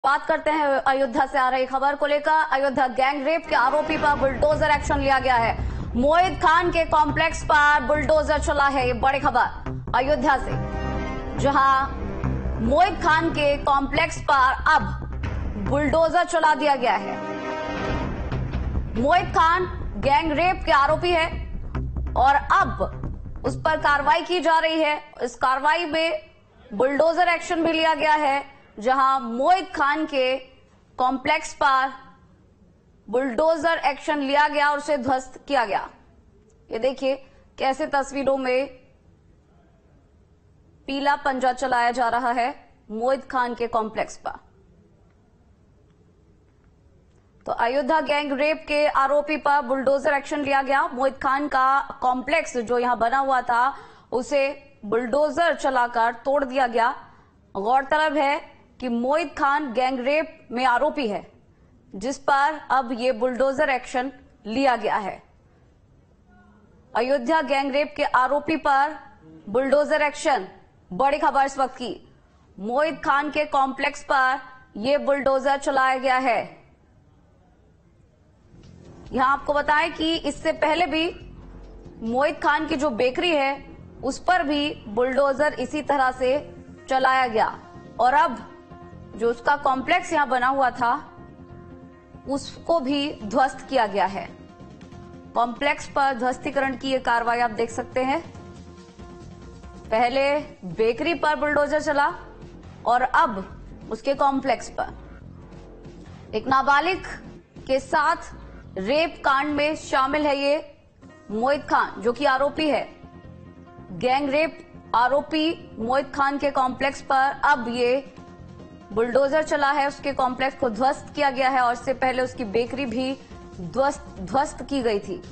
बात करते हैं अयोध्या से आ रही खबर को लेकर। अयोध्या गैंग रेप के आरोपी पर बुलडोजर एक्शन लिया गया है। मोहित खान के कॉम्प्लेक्स पर बुलडोजर चला है। ये बड़ी खबर अयोध्या से, जहां मोहित खान के कॉम्प्लेक्स पर अब बुलडोजर चला दिया गया है। मोहित खान गैंग रेप के आरोपी है और अब उस पर कार्रवाई की जा रही है। इस कार्रवाई में बुलडोजर एक्शन भी लिया गया है, जहां मोहित खान के कॉम्प्लेक्स पर बुलडोजर एक्शन लिया गया और उसे ध्वस्त किया गया। ये देखिए कैसे तस्वीरों में पीला पंजा चलाया जा रहा है मोहित खान के कॉम्प्लेक्स पर। तो अयोध्या गैंग रेप के आरोपी पर बुलडोजर एक्शन लिया गया। मोहित खान का कॉम्प्लेक्स जो यहां बना हुआ था उसे बुलडोजर चलाकर तोड़ दिया गया। गौरतलब है कि मोहित खान गैंग रेप में आरोपी है, जिस पर अब ये बुलडोजर एक्शन लिया गया है। अयोध्या गैंग रेप के आरोपी पर बुलडोजर एक्शन, बड़ी खबर इस वक्त की। मोहित खान के कॉम्प्लेक्स पर यह बुलडोजर चलाया गया है। यहां आपको बताएं कि इससे पहले भी मोहित खान की जो बेकरी है उस पर भी बुलडोजर इसी तरह से चलाया गया और अब जो उसका कॉम्प्लेक्स यहां बना हुआ था उसको भी ध्वस्त किया गया है। कॉम्प्लेक्स पर ध्वस्तीकरण की यह कार्रवाई आप देख सकते हैं। पहले बेकरी पर बुलडोजर चला और अब उसके कॉम्प्लेक्स पर। एक नाबालिग के साथ रेप कांड में शामिल है ये मोहित खान, जो कि आरोपी है। गैंग रेप आरोपी मोहित खान के कॉम्प्लेक्स पर अब ये बुलडोजर चला है। उसके कॉम्प्लेक्स को ध्वस्त किया गया है और इससे पहले उसकी बेकरी भी ध्वस्त की गई थी।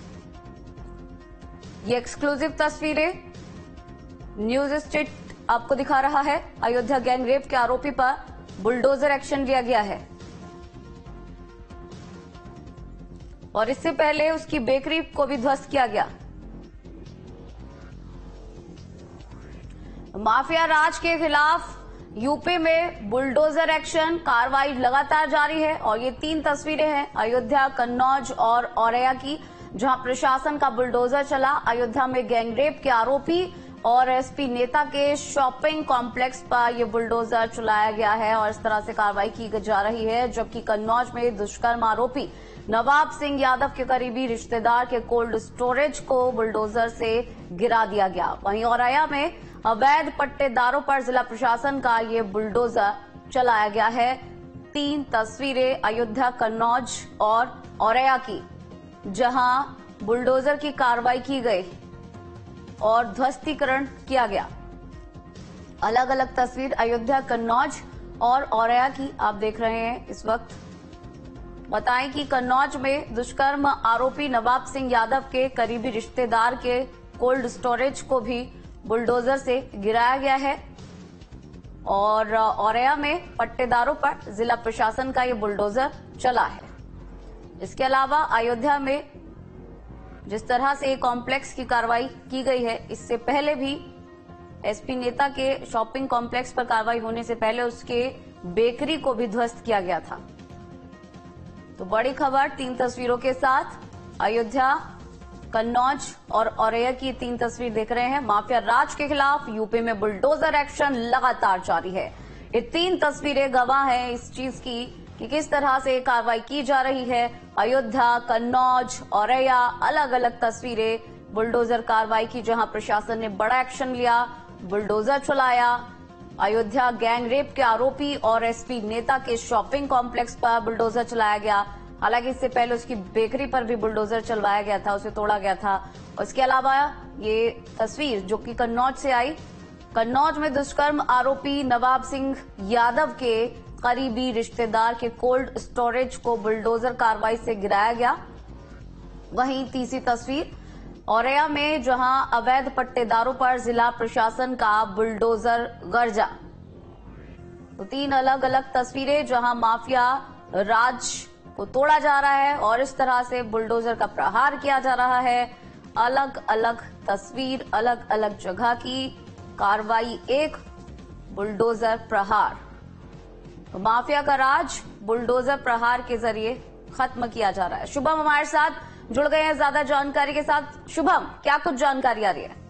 ये एक्सक्लूसिव तस्वीरें न्यूज स्ट्रीट आपको दिखा रहा है। अयोध्या गैंग रेप के आरोपी पर बुलडोजर एक्शन लिया गया है और इससे पहले उसकी बेकरी को भी ध्वस्त किया गया। माफिया राज के खिलाफ यूपी में बुलडोजर एक्शन कार्रवाई लगातार जारी है और ये 3 तस्वीरें हैं अयोध्या, कन्नौज और औरैया की, जहां प्रशासन का बुलडोजर चला। अयोध्या में गैंगरेप के आरोपी और एसपी नेता के शॉपिंग कॉम्प्लेक्स पर यह बुलडोजर चलाया गया है और इस तरह से कार्रवाई की जा रही है। जबकि कन्नौज में दुष्कर्म आरोपी नवाब सिंह यादव के करीबी रिश्तेदार के कोल्ड स्टोरेज को बुलडोजर से गिरा दिया गया। वहीं औरैया में अवैध पट्टेदारों पर जिला प्रशासन का ये बुलडोजर चलाया गया है। 3 तस्वीरें अयोध्या, कन्नौज और औरैया की, जहां बुलडोजर की कार्रवाई की गई और ध्वस्तीकरण किया गया। अलग अलग तस्वीर अयोध्या, कन्नौज और औरैया की आप देख रहे हैं इस वक्त। बताएं कि कन्नौज में दुष्कर्म आरोपी नवाब सिंह यादव के करीबी रिश्तेदार के कोल्ड स्टोरेज को भी बुलडोजर से गिराया गया है और औरैया में पट्टेदारों पर जिला प्रशासन का ये बुलडोजर चला है। इसके अलावा अयोध्या में जिस तरह से कॉम्प्लेक्स की कार्रवाई की गई है, इससे पहले भी एसपी नेता के शॉपिंग कॉम्प्लेक्स पर कार्रवाई होने से पहले उसके बेकरी को भी ध्वस्त किया गया था। तो बड़ी खबर 3 तस्वीरों के साथ अयोध्या, कन्नौज और औरैया की 3 तस्वीर देख रहे हैं। माफिया राज के खिलाफ यूपी में बुलडोजर एक्शन लगातार जारी है। ये 3 तस्वीरें गवाह हैं इस चीज की कि किस तरह से कार्रवाई की जा रही है। अयोध्या, कन्नौज, औरैया, अलग अलग तस्वीरें बुलडोजर कार्रवाई की, जहां प्रशासन ने बड़ा एक्शन लिया, बुलडोजर चलाया। अयोध्या गैंग रेप के आरोपी और एसपी नेता के शॉपिंग कॉम्प्लेक्स पर बुलडोजर चलाया गया। हालांकि इससे पहले उसकी बेकरी पर भी बुलडोजर चलवाया गया था, उसे तोड़ा गया था। और इसके अलावा ये तस्वीर जो कि कन्नौज से आई, कन्नौज में दुष्कर्म आरोपी नवाब सिंह यादव के करीबी रिश्तेदार के कोल्ड स्टोरेज को बुलडोजर कार्रवाई से गिराया गया। वहीं तीसरी तस्वीर औरैया में, जहां अवैध पट्टेदारों पर जिला प्रशासन का बुलडोजर गर्जा। तो 3 अलग अलग तस्वीरें जहां माफिया राज को तोड़ा जा रहा है और इस तरह से बुलडोजर का प्रहार किया जा रहा है। अलग अलग तस्वीर, अलग अलग जगह की कार्रवाई, एक बुलडोजर प्रहार। तो माफिया का राज बुलडोजर प्रहार के जरिए खत्म किया जा रहा है। शुभम हमारे साथ जुड़ गए हैं ज्यादा जानकारी के साथ। शुभम, क्या कुछ जानकारी आ रही है?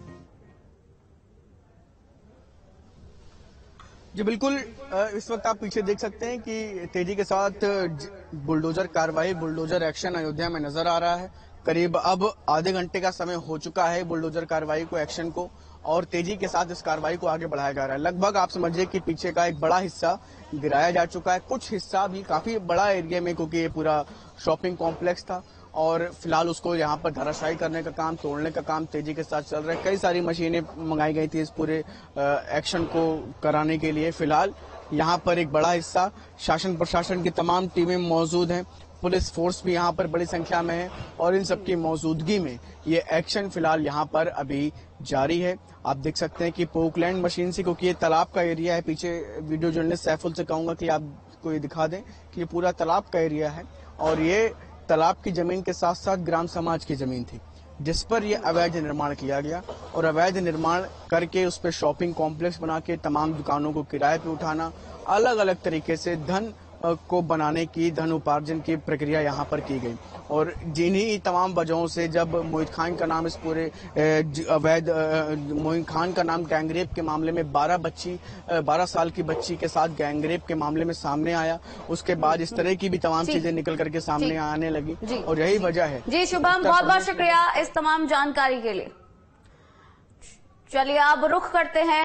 जी बिल्कुल, इस वक्त आप पीछे देख सकते हैं कि तेजी के साथ बुलडोजर कार्रवाई, बुलडोजर एक्शन अयोध्या में नजर आ रहा है। करीब अब आधे घंटे का समय हो चुका है बुलडोजर कार्रवाई को, एक्शन को, और तेजी के साथ इस कार्रवाई को आगे बढ़ाया जा रहा है। लगभग आप समझिए कि पीछे का एक बड़ा हिस्सा गिराया जा चुका है, कुछ हिस्सा भी काफी बड़ा एरिया में, क्योंकि ये पूरा शॉपिंग कॉम्प्लेक्स था, और फिलहाल उसको यहाँ पर धराशायी करने का काम, तोड़ने का काम तेजी के साथ चल रहा है। कई सारी मशीनें मंगाई गई थी इस पूरे एक्शन को कराने के लिए। फिलहाल यहाँ पर एक बड़ा हिस्सा शासन प्रशासन की तमाम टीमें मौजूद हैं, पुलिस फोर्स भी यहाँ पर बड़ी संख्या में है, और इन सबकी मौजूदगी में ये एक्शन फिलहाल यहाँ पर अभी जारी है। आप देख सकते हैं कि पोकलैंड मशीन से, क्योंकि ये तालाब का एरिया है, पीछे वीडियो जर्नलिस्ट सैफुल से कहूंगा कि आपको ये दिखा दें कि ये पूरा तालाब का एरिया है, और ये तालाब की जमीन के साथ साथ ग्राम समाज की जमीन थी, जिस पर यह अवैध निर्माण किया गया, और अवैध निर्माण करके उस पर शॉपिंग कॉम्प्लेक्स बना के तमाम दुकानों को किराए पे उठाना, अलग अलग तरीके से धन को बनाने की, धन उपार्जन की प्रक्रिया यहाँ पर की गई। और जिन्हीं तमाम वजहों से जब मोहित खान का नाम, इस पूरे अवैध मोहित खान का नाम गैंगरेप के मामले में 12 साल की बच्ची के साथ गैंगरेप के मामले में सामने आया, उसके बाद इस तरह की भी तमाम चीजें निकल करके सामने आने लगी, और यही वजह है। जी शुभम, बहुत बहुत शुक्रिया इस तमाम जानकारी के लिए। चलिए अब रुख करते हैं